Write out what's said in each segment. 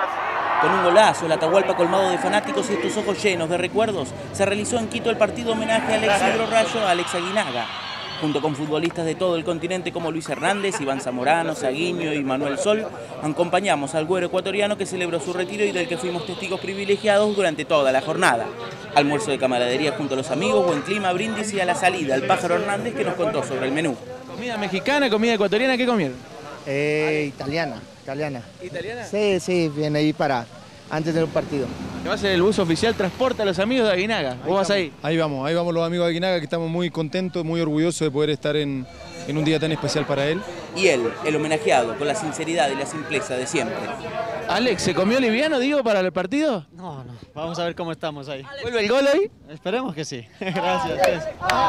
Con un golazo, el Atahualpa colmado de fanáticos y estos ojos llenos de recuerdos, se realizó en Quito el partido homenaje al ex hidrorrayo Alex Aguinaga. Junto con futbolistas de todo el continente como Luis Hernández, Iván Zamorano, Saguiño y Manuel Sol, acompañamos al güero ecuatoriano que celebró su retiro y del que fuimos testigos privilegiados durante toda la jornada. Almuerzo de camaradería junto a los amigos, buen clima, brindis y a la salida el Pájaro Hernández que nos contó sobre el menú. ¿Comida mexicana, comida ecuatoriana? ¿Qué comieron? Italiana. ¿Italiana? Sí, viene ahí para antes de un partido. ¿Te va a ser el bus oficial transporta a los amigos de Aguinaga? ¿Vos vas ahí? Ahí vamos los amigos de Aguinaga, que estamos muy contentos, muy orgullosos de poder estar en un día tan especial para él. Y él, el homenajeado, con la sinceridad y la simpleza de siempre. Alex, ¿se comió liviano, digo, para el partido? No, vamos a ver cómo estamos ahí. ¿Vuelve el gol hoy? Esperemos que sí. Gracias.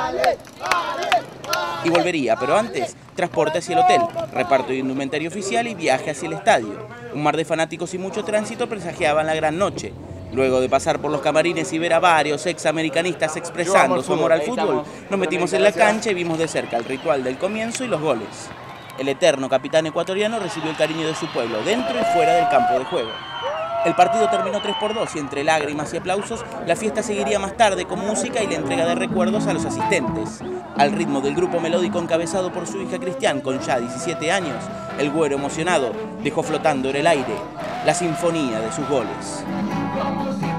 Y volvería, pero antes, transporte hacia el hotel, reparto de indumentario oficial y viaje hacia el estadio. Un mar de fanáticos y mucho tránsito presagiaban la gran noche. Luego de pasar por los camarines y ver a varios ex-americanistas expresando su amor al fútbol, nos metimos en la cancha y vimos de cerca el ritual del comienzo y los goles. El eterno capitán ecuatoriano recibió el cariño de su pueblo, dentro y fuera del campo de juego. El partido terminó 3-2 y entre lágrimas y aplausos, la fiesta seguiría más tarde con música y la entrega de recuerdos a los asistentes. Al ritmo del grupo melódico encabezado por su hija Cristian, con ya 17 años, el güero emocionado dejó flotando en el aire la sinfonía de sus goles.